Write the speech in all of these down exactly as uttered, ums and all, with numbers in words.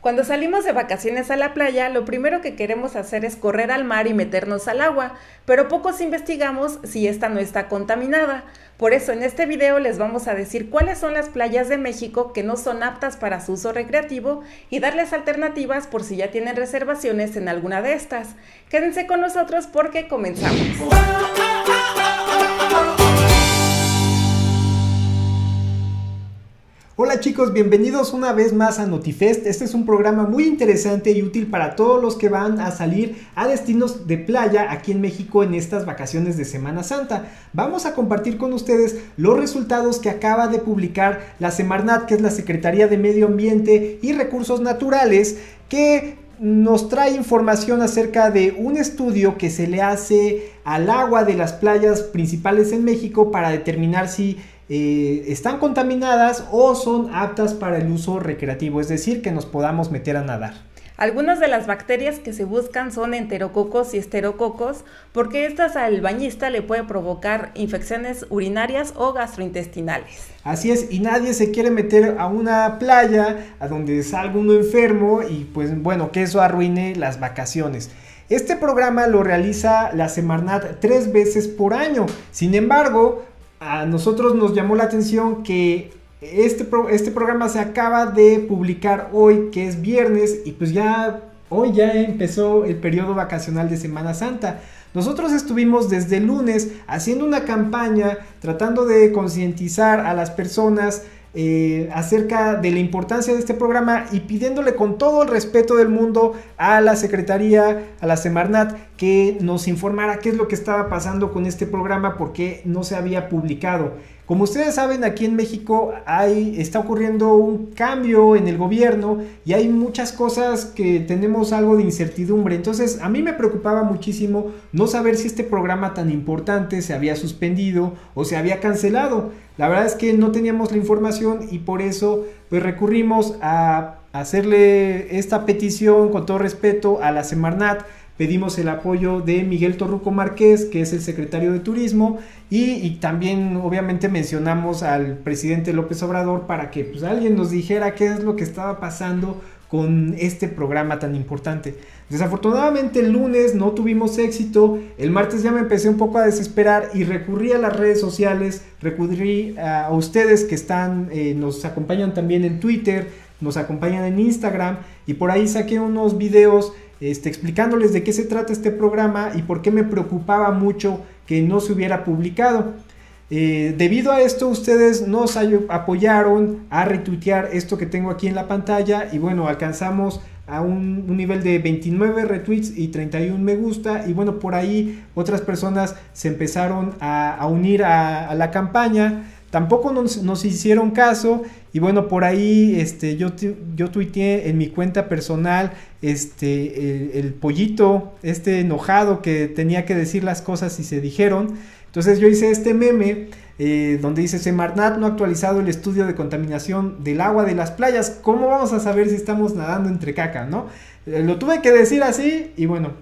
Cuando salimos de vacaciones a la playa, lo primero que queremos hacer es correr al mar y meternos al agua, pero pocos investigamos si esta no está contaminada. Por eso en este video les vamos a decir cuáles son las playas de México que no son aptas para su uso recreativo y darles alternativas por si ya tienen reservaciones en alguna de estas. Quédense con nosotros porque comenzamos. Hola chicos, bienvenidos una vez más a Notifest. Este es un programa muy interesante y útil para todos los que van a salir a destinos de playa aquí en México en estas vacaciones de Semana Santa. Vamos a compartir con ustedes los resultados que acaba de publicar la Semarnat, que es la Secretaría de Medio Ambiente y Recursos Naturales, que nos trae información acerca de un estudio que se le hace al agua de las playas principales en México para determinar si Eh, están contaminadas o son aptas para el uso recreativo, es decir, que nos podamos meter a nadar. Algunas de las bacterias que se buscan son enterococos y esterococos, porque estas al bañista le puede provocar infecciones urinarias o gastrointestinales. Así es, y nadie se quiere meter a una playa a donde salga uno enfermo y pues bueno, que eso arruine las vacaciones. Este programa lo realiza la Semarnat tres veces por año. Sin embargo, a nosotros nos llamó la atención que este, pro, este programa se acaba de publicar hoy, que es viernes, y pues ya hoy ya empezó el periodo vacacional de Semana Santa. Nosotros estuvimos desde el lunes haciendo una campaña tratando de concientizar a las personas Eh, acerca de la importancia de este programa y pidiéndole con todo el respeto del mundo a la Secretaría, a la Semarnat, que nos informara qué es lo que estaba pasando con este programa, porque no se había publicado. Como ustedes saben, aquí en México hay, está ocurriendo un cambio en el gobierno y hay muchas cosas que tenemos algo de incertidumbre. Entonces a mí me preocupaba muchísimo no saber si este programa tan importante se había suspendido o se había cancelado. La verdad es que no teníamos la información y por eso pues recurrimos a hacerle esta petición con todo respeto a la Semarnat. Pedimos el apoyo de Miguel Torruco Márquez, que es el secretario de Turismo, y, y también obviamente mencionamos al presidente López Obrador para que pues, alguien nos dijera qué es lo que estaba pasando con este programa tan importante. Desafortunadamente el lunes no tuvimos éxito, el martes ya me empecé un poco a desesperar y recurrí a las redes sociales, recurrí a, a ustedes que están, eh, nos acompañan también en Twitter, nos acompañan en Instagram, y por ahí saqué unos videos Este, explicándoles de qué se trata este programa y por qué me preocupaba mucho que no se hubiera publicado. Eh, debido a esto, ustedes nos apoyaron a retuitear esto que tengo aquí en la pantalla y bueno, alcanzamos a un, un nivel de veintinueve retweets y treinta y uno me gusta, y bueno, por ahí otras personas se empezaron a, a unir a, a la campaña. Tampoco nos, nos hicieron caso y bueno, por ahí este, yo, yo tuiteé en mi cuenta personal este, el, el pollito este enojado que tenía que decir las cosas y se dijeron. Entonces yo hice este meme eh, donde dice: Semarnat no ha actualizado el estudio de contaminación del agua de las playas. ¿Cómo vamos a saber si estamos nadando entre caca, no? Eh, lo tuve que decir así y bueno,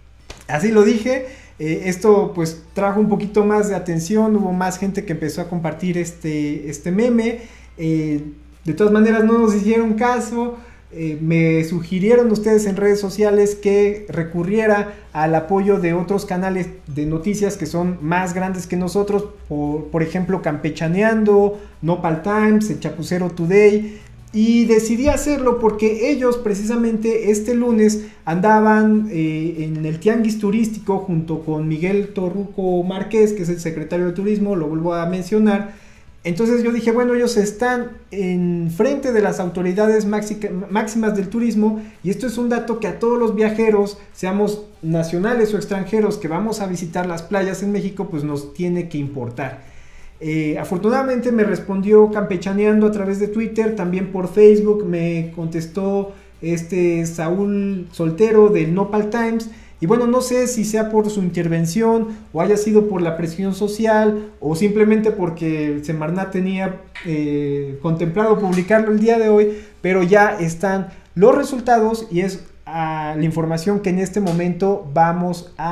así lo dije. Eh, esto pues trajo un poquito más de atención, hubo más gente que empezó a compartir este, este meme. Eh, de todas maneras no nos hicieron caso. Eh, me sugirieron ustedes en redes sociales que recurriera al apoyo de otros canales de noticias que son más grandes que nosotros, por, por ejemplo Campechaneando, Nopal Times, el Chapucero Today. Y decidí hacerlo porque ellos precisamente este lunes andaban eh, en el tianguis turístico junto con Miguel Torruco Márquez, que es el secretario de Turismo, lo vuelvo a mencionar. Entonces yo dije, bueno, ellos están en frente de las autoridades máximas del turismo y esto es un dato que a todos los viajeros, seamos nacionales o extranjeros, que vamos a visitar las playas en México, pues nos tiene que importar. Eh, afortunadamente me respondió Campechaneando a través de Twitter, también por Facebook me contestó este Saúl Soltero del Nopal Times. Y bueno, no sé si sea por su intervención o haya sido por la presión social o simplemente porque Semarnat tenía eh, contemplado publicarlo el día de hoy, pero ya están los resultados y es uh, la información que en este momento vamos a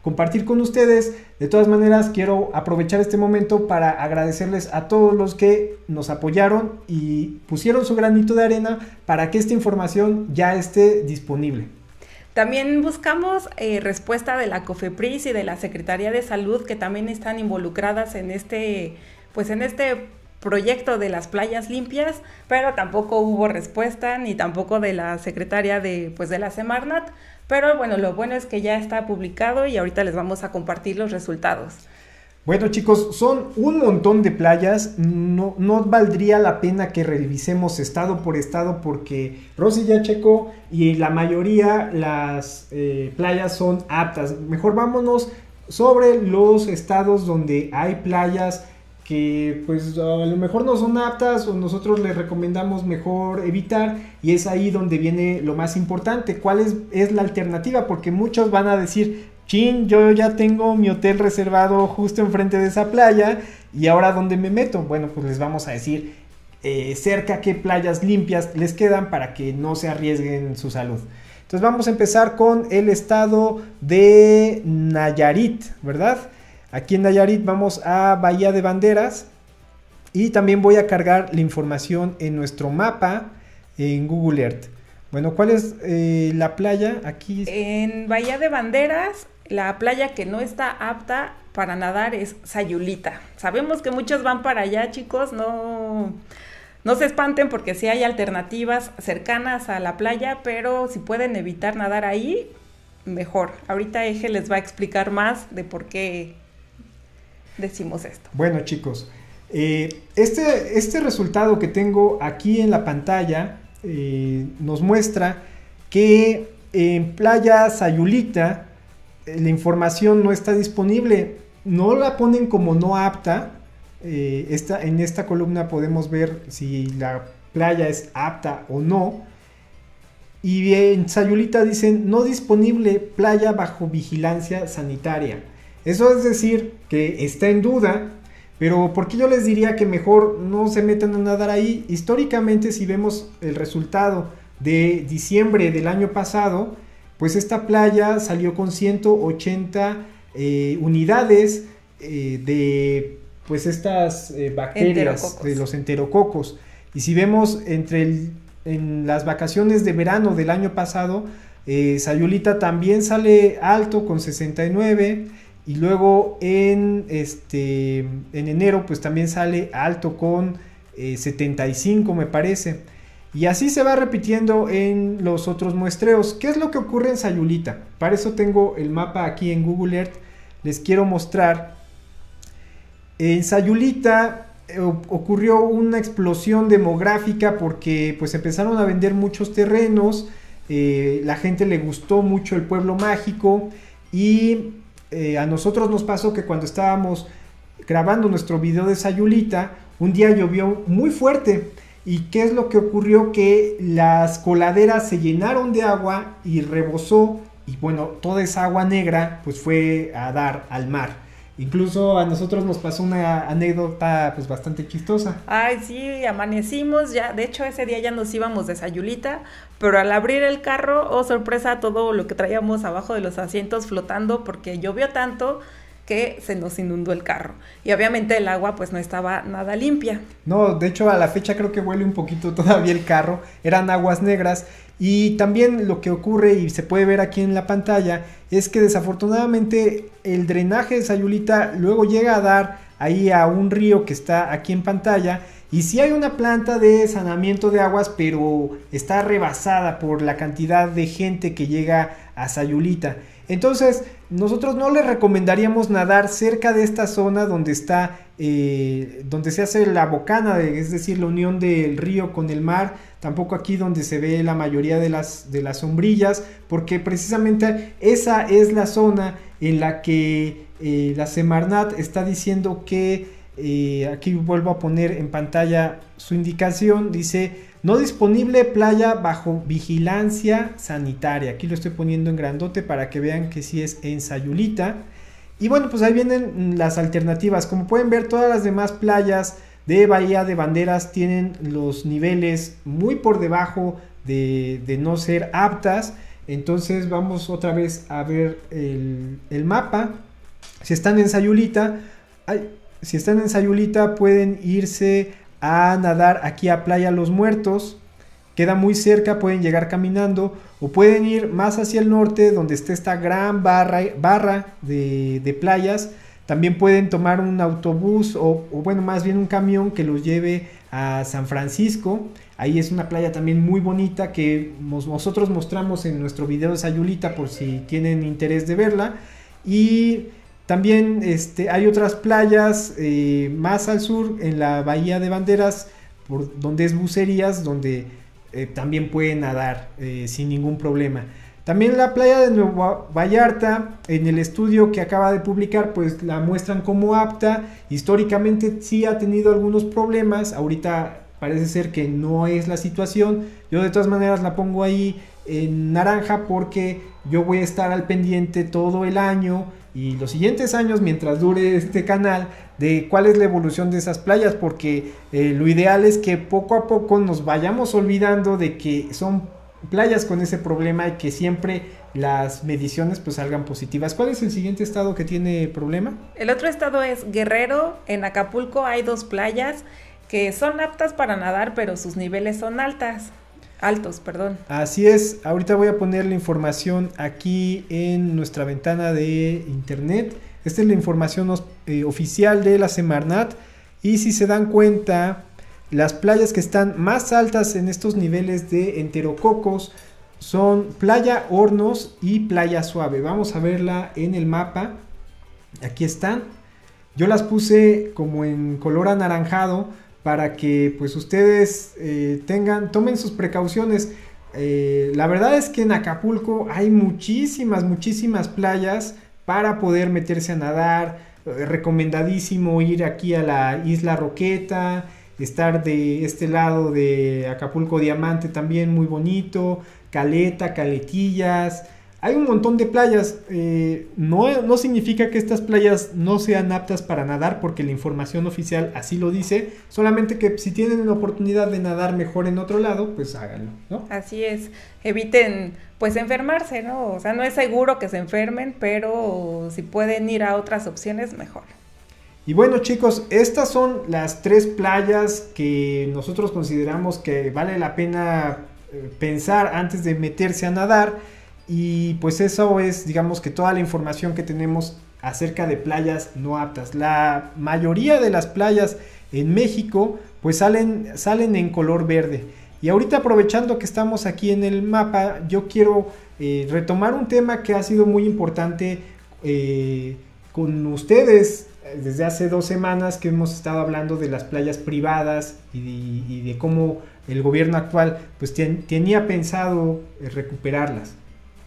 compartir con ustedes. De todas maneras, quiero aprovechar este momento para agradecerles a todos los que nos apoyaron y pusieron su granito de arena para que esta información ya esté disponible. También buscamos eh, respuesta de la COFEPRIS y de la Secretaría de Salud, que también están involucradas en este, pues en este proyecto de las playas limpias, pero tampoco hubo respuesta, ni tampoco de la secretaria de, pues de la Semarnat. Pero bueno, lo bueno es que ya está publicado y ahorita les vamos a compartir los resultados. Bueno, chicos, son un montón de playas, no, no valdría la pena que revisemos estado por estado porque Rosy ya checó y la mayoría las eh, playas son aptas. Mejor vámonos sobre los estados donde hay playas que pues a lo mejor no son aptas o nosotros les recomendamos mejor evitar, y es ahí donde viene lo más importante, cuál es, es la alternativa, porque muchos van a decir, chin, yo ya tengo mi hotel reservado justo enfrente de esa playa y ahora ¿dónde me meto? Bueno, pues les vamos a decir eh, cerca qué playas limpias les quedan para que no se arriesguen su salud. Entonces vamos a empezar con el estado de Nayarit, ¿verdad? Aquí en Nayarit vamos a Bahía de Banderas y también voy a cargar la información en nuestro mapa en Google Earth. Bueno, ¿cuál es eh, la playa? Aquí en Bahía de Banderas, la playa que no está apta para nadar es Sayulita. Sabemos que muchos van para allá, chicos, no, no se espanten porque sí hay alternativas cercanas a la playa, pero si pueden evitar nadar ahí, mejor. Ahorita Eje les va a explicar más de por qué decimos esto. Bueno, chicos, eh, este, este resultado que tengo aquí en la pantalla eh, nos muestra que en Playa Sayulita eh, la información no está disponible, no la ponen como no apta. Eh, esta, en esta columna podemos ver si la playa es apta o no, y en Sayulita dicen no disponible, playa bajo vigilancia sanitaria. Eso es decir que está en duda, pero ¿por qué yo les diría que mejor no se metan a nadar ahí? Históricamente, si vemos el resultado de diciembre del año pasado, pues esta playa salió con ciento ochenta eh, unidades eh, de pues estas eh, bacterias, de los enterococos. Y si vemos entre el, en las vacaciones de verano del año pasado, eh, Sayulita también sale alto con sesenta y nueve. Y luego en, este, en enero pues también sale alto con eh, setenta y cinco, me parece. Y así se va repitiendo en los otros muestreos. ¿Qué es lo que ocurre en Sayulita? Para eso tengo el mapa aquí en Google Earth. Les quiero mostrar. En Sayulita eh, ocurrió una explosión demográfica porque pues empezaron a vender muchos terrenos. Eh, la gente le gustó mucho el pueblo mágico y... Eh, a nosotros nos pasó que cuando estábamos grabando nuestro video de Sayulita, un día llovió muy fuerte. ¿Y qué es lo que ocurrió? Que las coladeras se llenaron de agua y rebosó, y bueno, toda esa agua negra pues fue a dar al mar. Incluso a nosotros nos pasó una anécdota pues bastante chistosa. Ay, sí, amanecimos ya, de hecho ese día ya nos íbamos de Sayulita, pero al abrir el carro, oh sorpresa, todo lo que traíamos abajo de los asientos flotando porque llovió tanto que se nos inundó el carro. Y obviamente el agua pues no estaba nada limpia. No, de hecho a la fecha creo que huele un poquito todavía el carro, eran aguas negras. Y también lo que ocurre, y se puede ver aquí en la pantalla, es que desafortunadamente el drenaje de Sayulita luego llega a dar ahí a un río que está aquí en pantalla. Y sí hay una planta de saneamiento de aguas, pero está rebasada por la cantidad de gente que llega a Sayulita. Entonces nosotros no les recomendaríamos nadar cerca de esta zona donde está, eh, donde se hace la bocana, de, es decir, la unión del río con el mar. Tampoco aquí donde se ve la mayoría de las, de las sombrillas, porque precisamente esa es la zona en la que eh, la Semarnat está diciendo que, eh, aquí vuelvo a poner en pantalla su indicación, dice no disponible playa bajo vigilancia sanitaria. Aquí lo estoy poniendo en grandote para que vean que sí es en Sayulita. Y bueno, pues ahí vienen las alternativas. Como pueden ver, todas las demás playas de Bahía de Banderas tienen los niveles muy por debajo de, de no ser aptas. Entonces vamos otra vez a ver el, el mapa. Si están en Sayulita, ay, si están en Sayulita pueden irse a nadar aquí a Playa Los Muertos. Queda muy cerca, pueden llegar caminando o pueden ir más hacia el norte donde está esta gran barra, barra de, de playas. También pueden tomar un autobús o, o bueno, más bien un camión que los lleve a San Francisco. Ahí es una playa también muy bonita que nos, nosotros mostramos en nuestro video de Sayulita por si tienen interés de verla. Y también este, hay otras playas eh, más al sur en la Bahía de Banderas, por, donde es Bucerías, donde eh, también pueden nadar eh, sin ningún problema. También la playa de Nueva Vallarta, en el estudio que acaba de publicar, pues la muestran como apta. Históricamente sí ha tenido algunos problemas, ahorita parece ser que no es la situación. Yo de todas maneras la pongo ahí en naranja porque yo voy a estar al pendiente todo el año y los siguientes años mientras dure este canal de cuál es la evolución de esas playas, porque eh, lo ideal es que poco a poco nos vayamos olvidando de que son playas con ese problema y que siempre las mediciones pues salgan positivas. ¿Cuál es el siguiente estado que tiene problema? El otro estado es Guerrero. En Acapulco hay dos playas que son aptas para nadar, pero sus niveles son altas, altos, perdón. Así es, ahorita voy a poner la información aquí en nuestra ventana de internet. Esta es la información eh, oficial de la Semarnat y si se dan cuenta, las playas que están más altas en estos niveles de enterococos son Playa Hornos y Playa Suave. Vamos a verla en el mapa. Aquí están. Yo las puse como en color anaranjado para que pues ustedes eh, tengan, tomen sus precauciones. Eh, la verdad es que en Acapulco hay muchísimas, muchísimas playas para poder meterse a nadar. Eh, recomendadísimo ir aquí a la Isla Roqueta, estar de este lado de Acapulco Diamante también muy bonito, Caleta, Caletillas. Hay un montón de playas, eh, no, no significa que estas playas no sean aptas para nadar porque la información oficial así lo dice, solamente que si tienen la oportunidad de nadar mejor en otro lado, pues háganlo, ¿no? Así es, eviten pues enfermarse, ¿no? O sea, no es seguro que se enfermen, pero si pueden ir a otras opciones, mejor. Y bueno chicos, estas son las tres playas que nosotros consideramos que vale la pena eh, pensar antes de meterse a nadar. Y pues eso es, digamos que toda la información que tenemos acerca de playas no aptas. La mayoría de las playas en México pues salen, salen en color verde. Y ahorita aprovechando que estamos aquí en el mapa, yo quiero eh, retomar un tema que ha sido muy importante eh, con ustedes desde hace dos semanas que hemos estado hablando de las playas privadas y de, y de cómo el gobierno actual pues ten, tenía pensado eh, recuperarlas.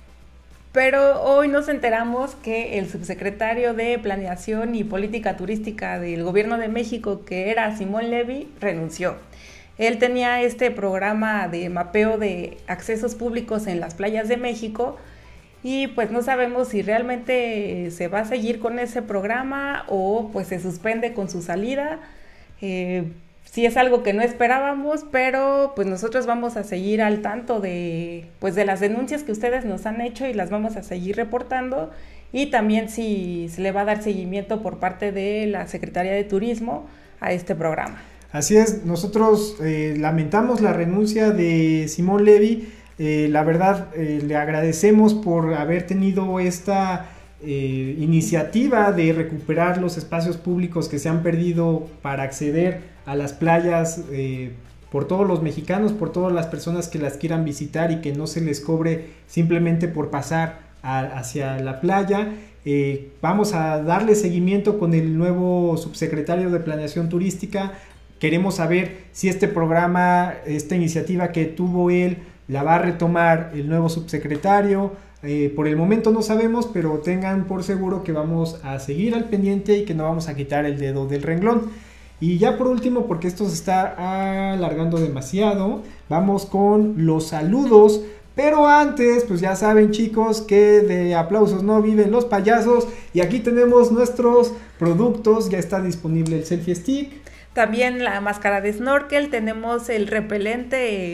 Pero hoy nos enteramos que el subsecretario de Planeación y Política Turística del Gobierno de México, que era Simón Levy, renunció. Él tenía este programa de mapeo de accesos públicos en las playas de México y pues no sabemos si realmente se va a seguir con ese programa o pues se suspende con su salida. Eh, Sí es algo que no esperábamos, pero pues nosotros vamos a seguir al tanto de, pues, de las denuncias que ustedes nos han hecho y las vamos a seguir reportando y también si se le va a dar seguimiento por parte de la Secretaría de Turismo a este programa. Así es, nosotros eh, lamentamos la renuncia de Simón Levy, eh, la verdad eh, le agradecemos por haber tenido esta eh, iniciativa de recuperar los espacios públicos que se han perdido para acceder a las playas eh, por todos los mexicanos, por todas las personas que las quieran visitar y que no se les cobre simplemente por pasar a, hacia la playa. Eh, vamos a darle seguimiento con el nuevo subsecretario de Planeación Turística. Queremos saber si este programa, esta iniciativa que tuvo él, la va a retomar el nuevo subsecretario. Eh, por el momento no sabemos, pero tengan por seguro que vamos a seguir al pendiente y que no vamos a quitar el dedo del renglón. Y ya por último, porque esto se está alargando demasiado, vamos con los saludos. Pero antes, pues ya saben chicos que de aplausos no viven los payasos. Y aquí tenemos nuestros productos, ya está disponible el selfie stick. También la máscara de snorkel, tenemos el repelente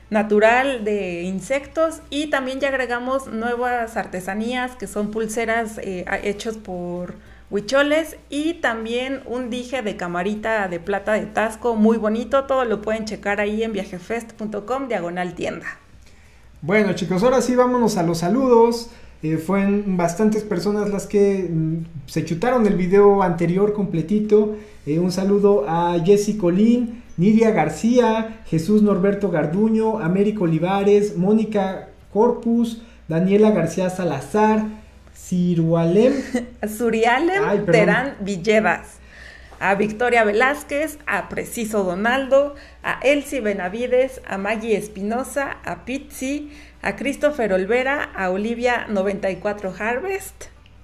natural de insectos, y también ya agregamos nuevas artesanías que son pulseras eh, hechos por huicholes, y también un dije de camarita de plata de Tasco muy bonito. Todo lo pueden checar ahí en viajefest punto com diagonal tienda. Bueno, chicos, ahora sí vámonos a los saludos. Eh, fueron bastantes personas las que mm, se chutaron el video anterior completito. Eh, un saludo a Jessy Colín, Nidia García, Jesús Norberto Garduño, Américo Olivares, Mónica Corpus, Daniela García Salazar, Cirualem, Surialem Terán Villedas, a Victoria Velázquez, a Preciso Donaldo, a Elsie Benavides, a Maggie Espinosa, a Pizzi, a Christopher Olvera, a Olivia noventa y cuatro Harvest,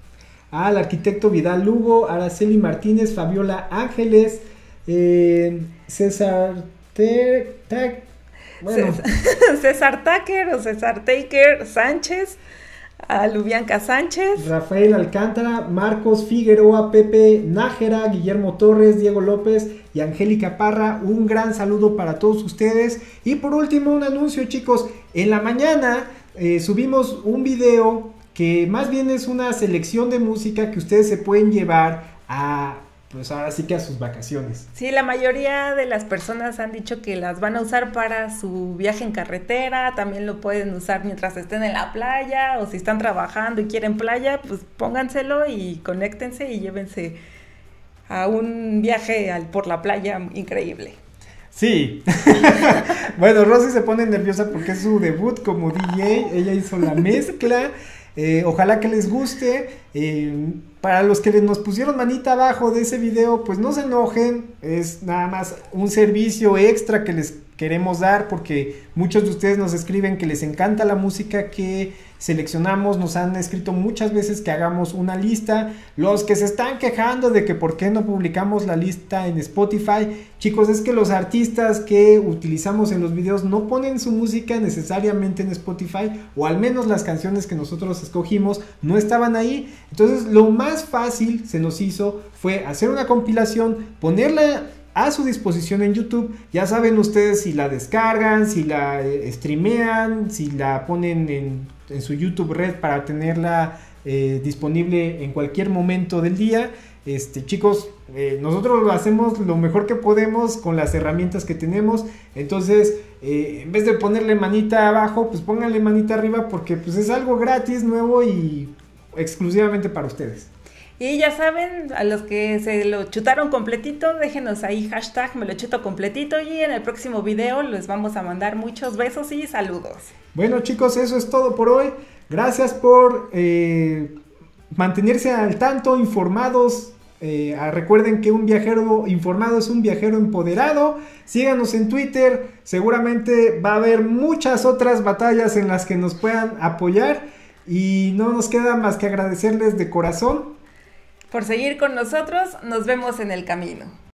al arquitecto Vidal Lugo, Araceli Martínez, Fabiola Ángeles, eh, César Te Ta bueno. César Taker o César Taker Sánchez, a Lubianca Sánchez, Rafael Alcántara, Marcos Figueroa, Pepe Nájera, Guillermo Torres, Diego López y Angélica Parra. Un gran saludo para todos ustedes. Y por último, un anuncio, chicos. En la mañana eh, subimos un video que más bien es una selección de música que ustedes se pueden llevar a, pues ahora sí que a sus vacaciones. Sí, la mayoría de las personas han dicho que las van a usar para su viaje en carretera. También lo pueden usar mientras estén en la playa, o si están trabajando y quieren playa, pues pónganselo y conéctense y llévense a un viaje al, por la playa increíble. Sí. Bueno, Rosy se pone nerviosa porque es su debut como D J. Ella hizo la mezcla. Eh, ojalá que les guste. Eh, para los que nos pusieron manita abajo de ese video, pues no se enojen. Es nada más un servicio extra que les queremos dar, porque muchos de ustedes nos escriben que les encanta la música que seleccionamos. Nos han escrito muchas veces que hagamos una lista. Los que se están quejando de que por qué no publicamos la lista en Spotify, chicos, es que los artistas que utilizamos en los videos no ponen su música necesariamente en Spotify, o al menos las canciones que nosotros escogimos no estaban ahí. Entonces lo más fácil se nos hizo fue hacer una compilación, ponerla a su disposición en YouTube. Ya saben ustedes si la descargan, si la eh, streamean, si la ponen en, en su YouTube Red para tenerla eh, disponible en cualquier momento del día. Este, chicos, eh, nosotros hacemos lo mejor que podemos con las herramientas que tenemos. Entonces, eh, en vez de ponerle manita abajo, pues pónganle manita arriba, porque pues es algo gratis, nuevo y exclusivamente para ustedes. Y ya saben, a los que se lo chutaron completito, déjenos ahí hashtag me lo chuto completito, y en el próximo video les vamos a mandar muchos besos y saludos. Bueno, chicos, eso es todo por hoy. Gracias por eh, mantenerse al tanto, informados. Eh, recuerden que un viajero informado es un viajero empoderado. Síganos en Twitter. Seguramente va a haber muchas otras batallas en las que nos puedan apoyar. Y no nos queda más que agradecerles de corazón por seguir con nosotros. Nos vemos en el camino.